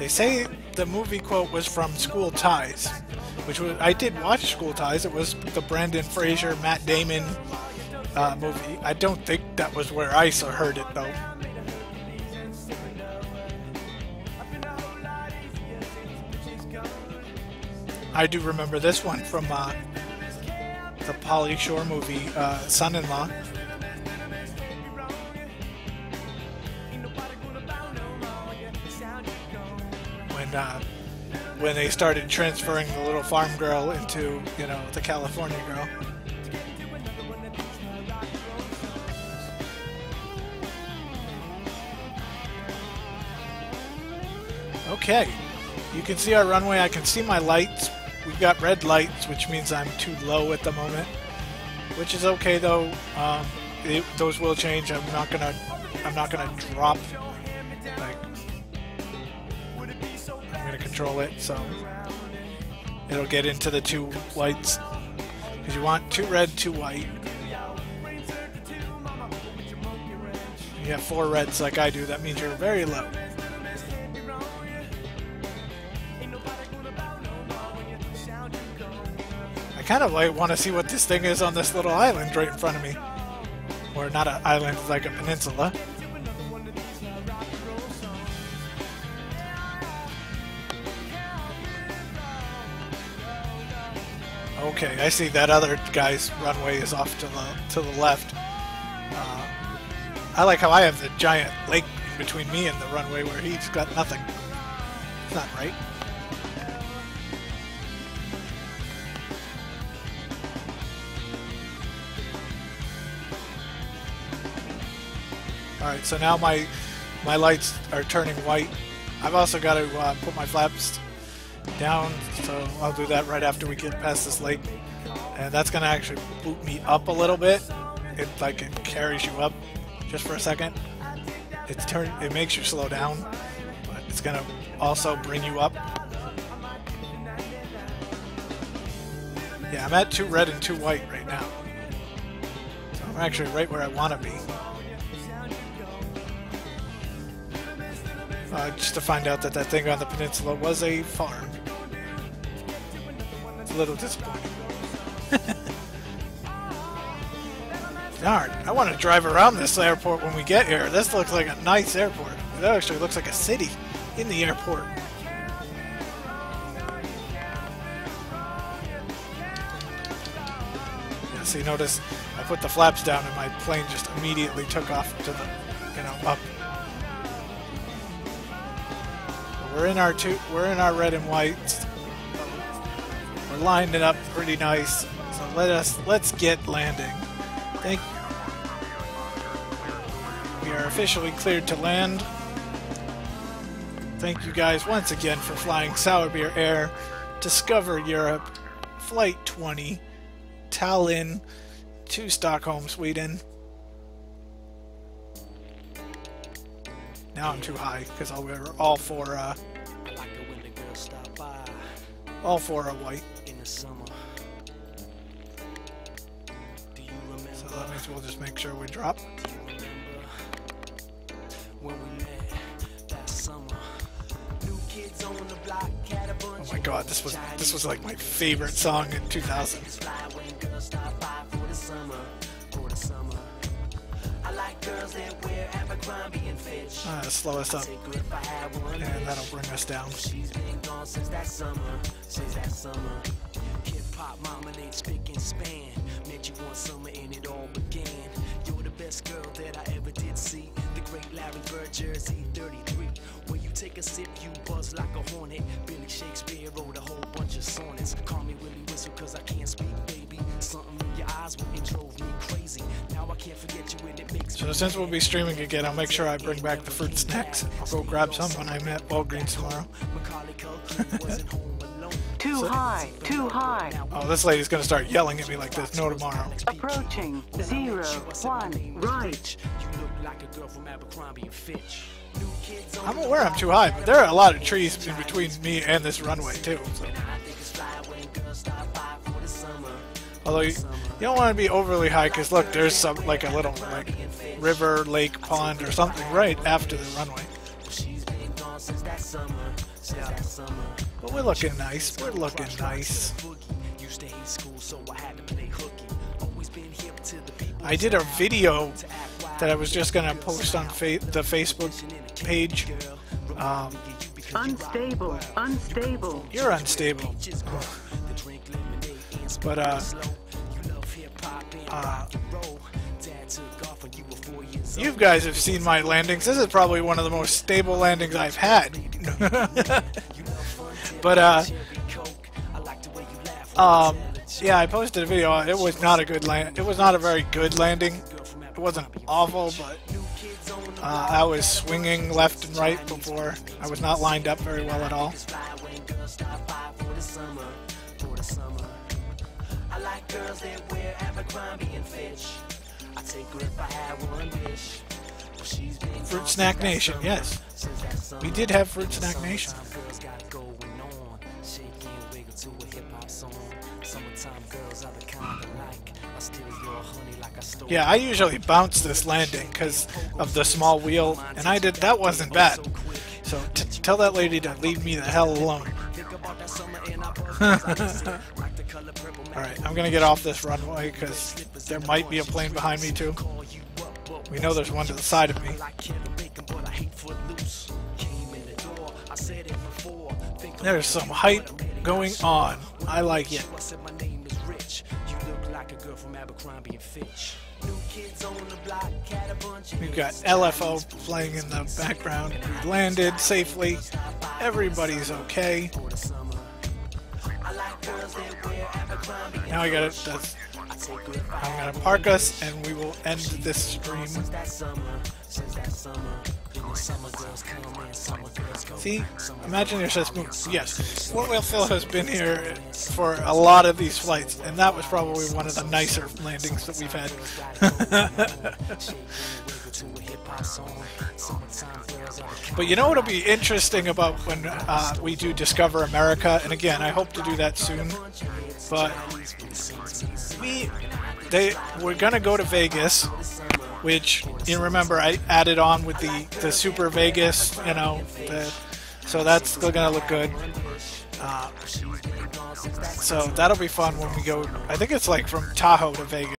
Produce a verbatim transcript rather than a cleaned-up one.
They say the movie quote was from School Ties, which was, I did watch School Ties. It was the Brendan Fraser, Matt Damon uh, movie. I don't think that was where I saw heard it though. I do remember this one from uh, the Pauly Shore movie, uh, Son-in-Law. When uh, when they started transferring the little farm girl into, you know, the California girl. Okay, you can see our runway. I can see my lights. We've got red lights, which means I'm too low at the moment, which is okay though. Um, it, those will change. I'm not gonna. I'm not gonna drop. Like, I'm gonna control it so it'll get into the two whites. Because you want two red, two white. You have four reds like I do. That means you're very low. I kind of like want to see what this thing is on this little island right in front of me. Or not an island, like a peninsula. Okay, I see that other guy's runway is off to the to the left. Uh, I like how I have the giant lake between me and the runway where he's got nothing. It's not right. Alright, so now my my lights are turning white. I've also got to uh, put my flaps down, so I'll do that right after we get past this lake. And that's going to actually boot me up a little bit. It like it carries you up just for a second. It's turn it makes you slow down, but it's going to also bring you up. Yeah, I'm at two red and two white right now. So I'm actually right where I want to be. Uh, just to find out that that thing on the peninsula was a farm. It's a little disappointing. Darn, I want to drive around this airport when we get here. This looks like a nice airport. It actually looks like a city in the airport. Yeah, so you notice I put the flaps down and my plane just immediately took off to the, you know, up. We're in our two. We're in our red and whites. We're lined it up pretty nice. So let us let's get landing. Thank. We are officially cleared to land. Thank you guys once again for flying Sour Beer Air, Discover Europe, Flight twenty, Tallinn to Stockholm, Sweden. Now I'm too high because we're all four. Uh, all four are white. So that means we'll just make sure we drop. Oh my god, this was this was like my favorite song in two thousand. Uh, slow us up, and that'll bring us down. Hip-hop mama spick and span. Met you one summer and it all began. You're the best girl that I ever did see. The great Larry Bird, Jersey thirty-three. When you take a sip, you buzz like a hornet. Billy Shakespeare wrote a whole bunch of sonnets. Call me Willie Whistle cause I can't speak, baby. Something in your eyes went and drove me crazy. Now I can't forget you and it makes So since we'll be streaming again, I'll make sure I bring back the fruit snacks. I'll go grab some when I'm at Walgreens tomorrow. Too so, high, too high. Oh, this lady's gonna start yelling at me like there's no tomorrow. Approaching, zero, one, right. I'm aware I'm too high, but there are a lot of trees in between me and this runway too. So. Although you, you don't want to be overly high, because look, there's some like a little like river, lake, pond, or something right after the runway. But we're looking nice. We're looking nice. I did a video that I was just gonna post on fa the Facebook page. Um, Unstable. Unstable. you're unstable. But uh, uh, you guys have seen my landings. This is probably one of the most stable landings I've had. But uh, um, yeah, I posted a video. It was not a good land. It was not a very good landing. It wasn't awful, but uh, I was swinging left and right before. I was not lined up very well at all. I like girls that wear Abercrombie and Fitch. I take her if I had one wish. Fruit Snack Nation, yes. We did have Fruit Snack Nation. Yeah, I usually bounce this landing because of the small wheel, and I did. That wasn't bad. So t tell that lady to leave me the hell alone. Alright, I'm gonna get off this runway because there might be a plane behind me too. We know there's one to the side of me. There's some height going on. I like it. We've got L F O playing in the background. We landed safely. Everybody's okay. Now I got it. That's, I'm gonna park us, and we will end this stream. See, imagine you're just moving. Yes, Fort Wheel has been here for a lot of these flights, and that was probably one of the nicer landings that we've had. But you know what'll be interesting about when uh, we do Discover America, and again, I hope to do that soon. But we, they, we're gonna go to Vegas, which you remember I added on with the the Super Vegas, you know, the, so that's still gonna look good. Uh, so that'll be fun when we go. I think it's like from Tahoe to Vegas.